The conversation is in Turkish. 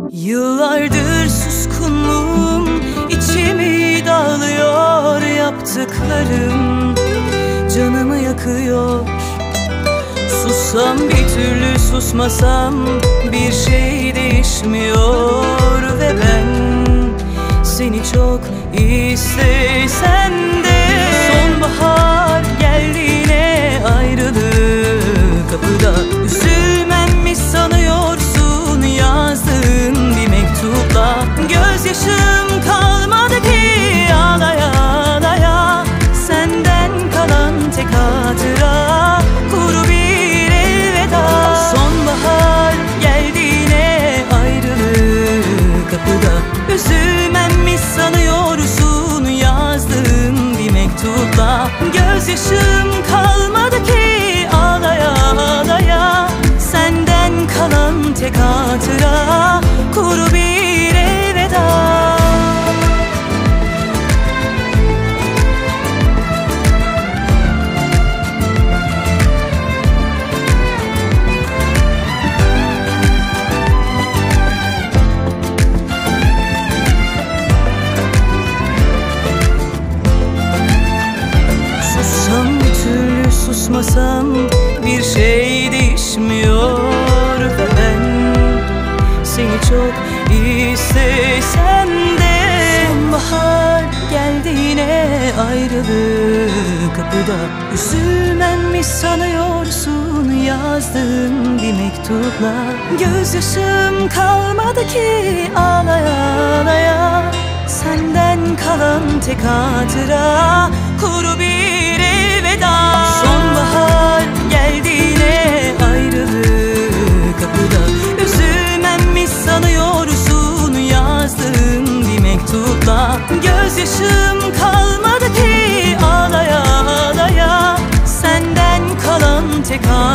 Yıllardır suskunluğum içimi dağılıyor. Yaptıklarım canımı yakıyor. Sussam bir türlü, susmasam bir şey değişmiyor. Ve ben seni çok istesem de sonbahar geldiğine ayrılık kapıda. Üzülmem mi sanıyorsun yazdığın bir mektupla? Gözyaşım kalmadı ki ağlaya ağlaya. Senden kalan tek hatıra kuru bir elveda. Sonbahar geldiğine ayrılık kapıda. Üzülmem mi sanıyorsun yazdığın bir mektupla? Gözyaşım kalmadı ki ağlaya ağlaya. Senden kalan tek hatıra kuru bir elveda. Susmasam bir şey değişmiyor. Ve ben seni çok istesem de sonbahar geldiğine ayrılık kapıda. Üzülmem mi sanıyorsun yazdığım bir mektupla? Gözyaşım kalmadı ki ağlaya ağlaya. Senden kalan tek hatıra kuru bir elveda. Sonbahar geldiğine ayrılık kapıda. Üzülmem mi sanıyorsun yazdığım bir mektupla? Gözyaşım kalmadı ki ağlaya ağlaya. Senden kalan tek hatıra